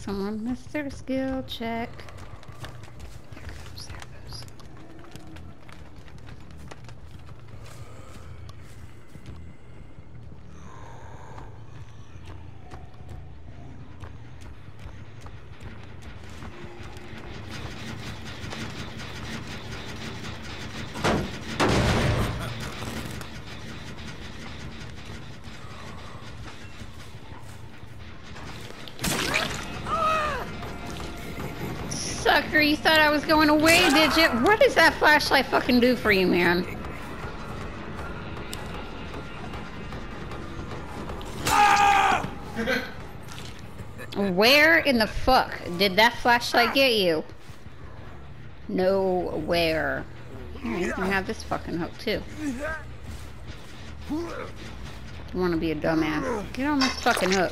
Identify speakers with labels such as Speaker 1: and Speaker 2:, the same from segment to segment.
Speaker 1: Someone missed their skill check. Sucker, you thought I was going away, did you? What does that flashlight fucking do for you, man? Where in the fuck did that flashlight get you? Nowhere. Here, you can have this fucking hook too. You want to be a dumbass? Get on this fucking hook.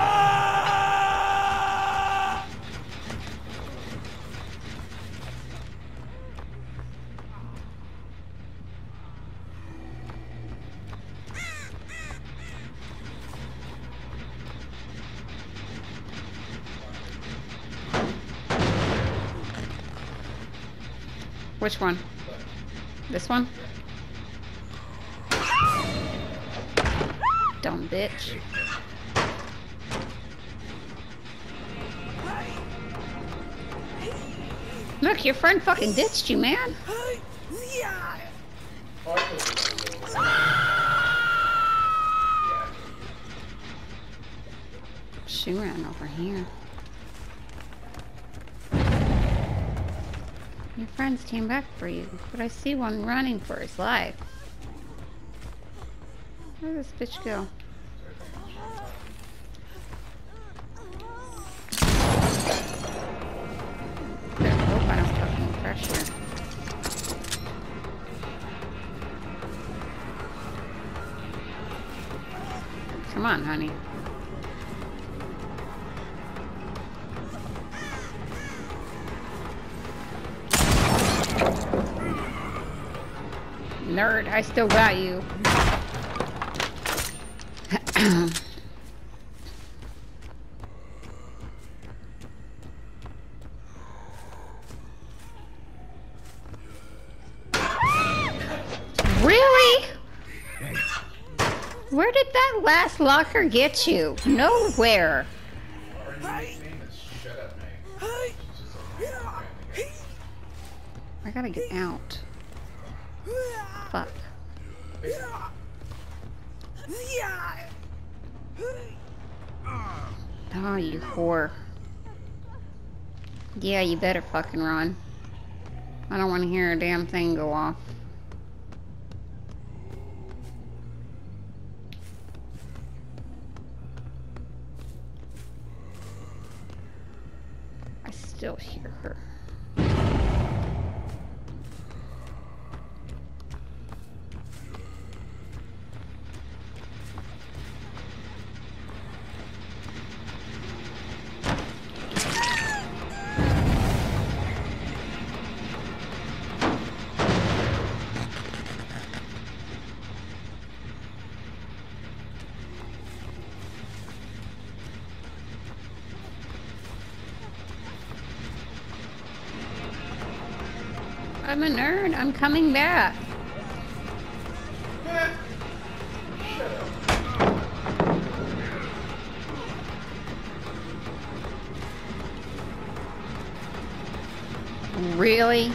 Speaker 1: Which one? This one? Dumb bitch. Look, your friend fucking ditched you, man. She ran over here. Your friends came back for you, but I see one running for his life. Where did this bitch go? I hope I don't fucking crush her. Come on, honey. Nerd, I still got you. Really? Where did that last locker get you? Nowhere. I gotta get out. Fuck. Oh, you whore. Yeah, you better fucking run. I don't want to hear a damn thing go off. I still hear her. I'm a nerd. I'm coming back. Really?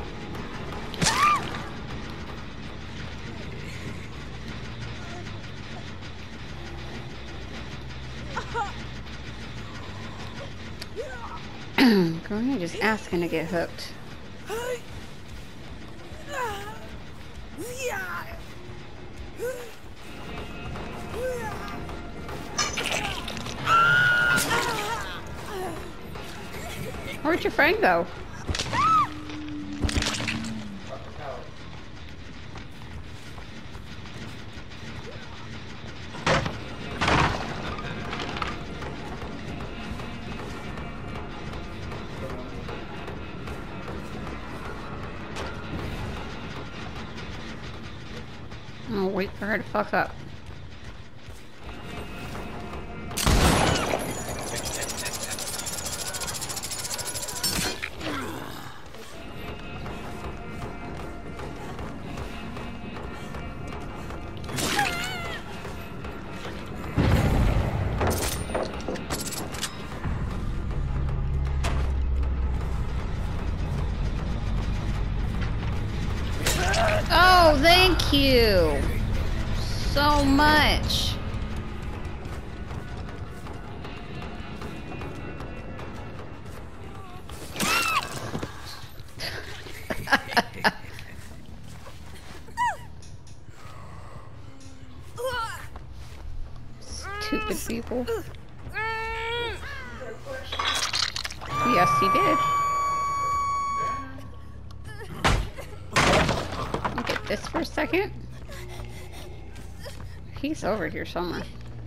Speaker 1: Girl, you're just asking to get hooked. Where'd your friend go? I'll wait for her to fuck up. Oh, thank you so much. Stupid people. Yes, he did. Look at this for a second. He's over here somewhere.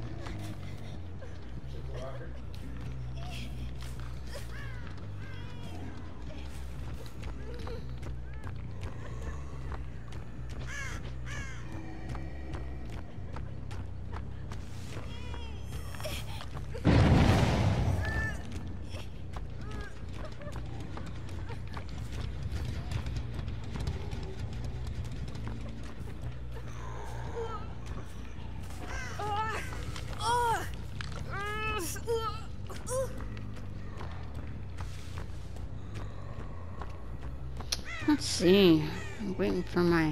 Speaker 1: Let's see. I'm waiting for my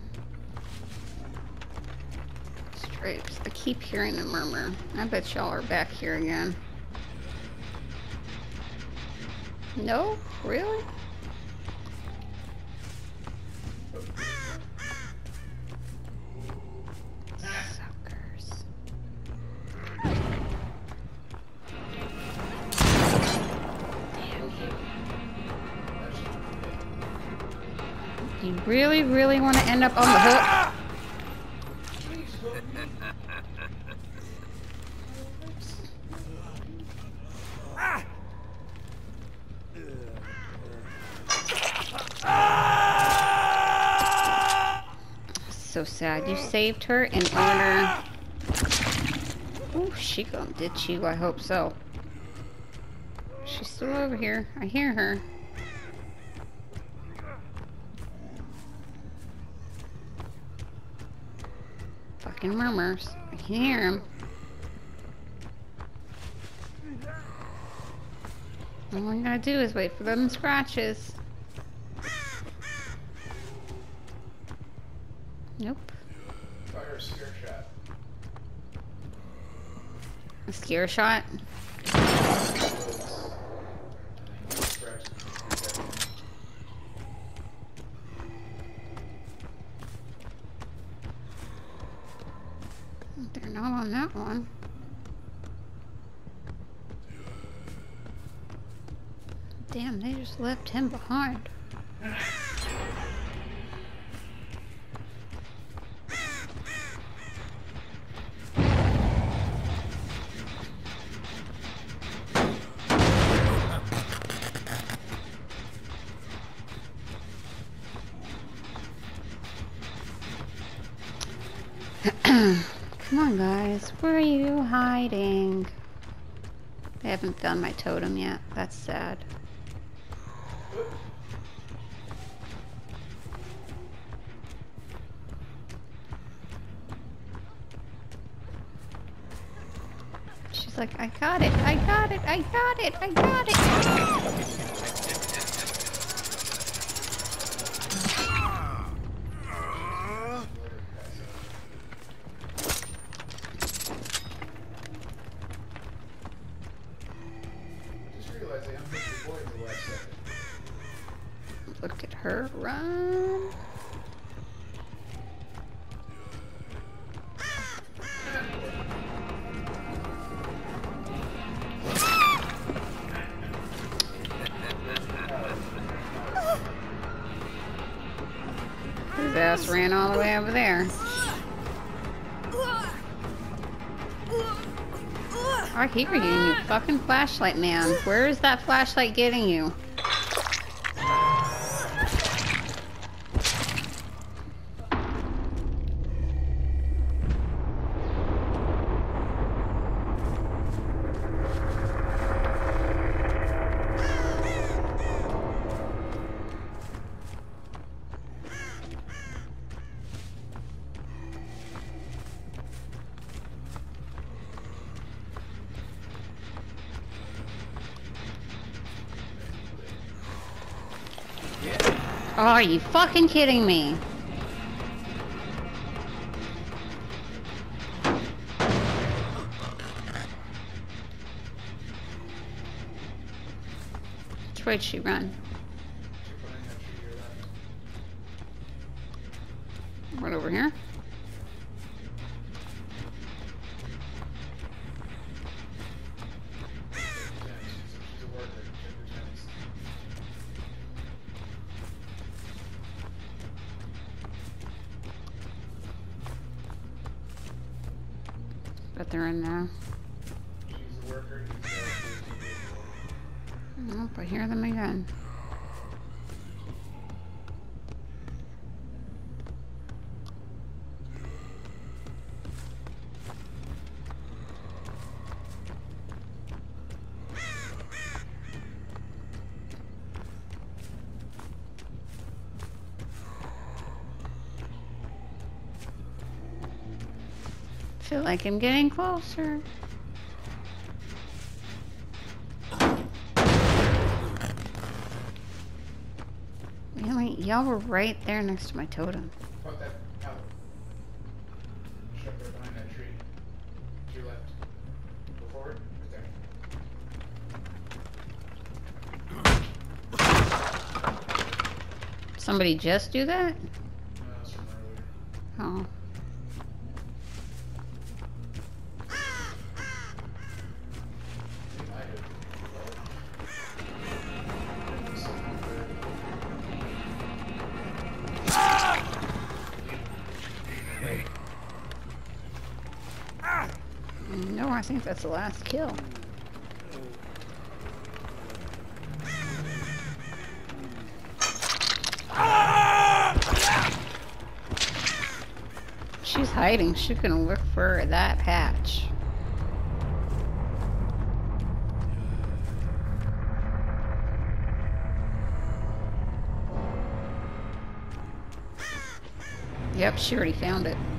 Speaker 1: stripes. I keep hearing the murmur. I bet y'all are back here again. No? Really? Suckers. You really, really want to end up on the hook? So sad. You saved her in order... Oh, she gonna ditch you. I hope so. She's still over here. I hear her. Fucking murmurs. I can hear him. All I gotta do is wait for them scratches. Nope.
Speaker 2: Fire a scare shot.
Speaker 1: A scare shot? They're not on that one. Damn, they just left him behind. Come on, guys. Where are you hiding? They haven't found my totem yet. That's sad. She's like, I got it. I got it. I got it. I got it. Look at her run. His ass ran all the way over there. I hear you, you fucking flashlight man. Where is that flashlight getting you? Oh, are you fucking kidding me? Which way did she run?
Speaker 2: She's behind that tree to your left.
Speaker 1: Right over here?
Speaker 2: She's a worker. Check her gens.
Speaker 1: Bet they're in there.
Speaker 2: She's a worker.
Speaker 1: Nope, I hear them again. Feel like I'm getting closer. Really? Y'all were right there next to my totem.
Speaker 2: Fuck that out. Shut her behind that tree. To your left. Go forward. Right there.
Speaker 1: Somebody just do that?
Speaker 2: No, that's from earlier.
Speaker 1: Oh.
Speaker 2: I did.
Speaker 1: No, I think that's the last kill. She's hiding. She can look for that hatch. Yep, she already found it.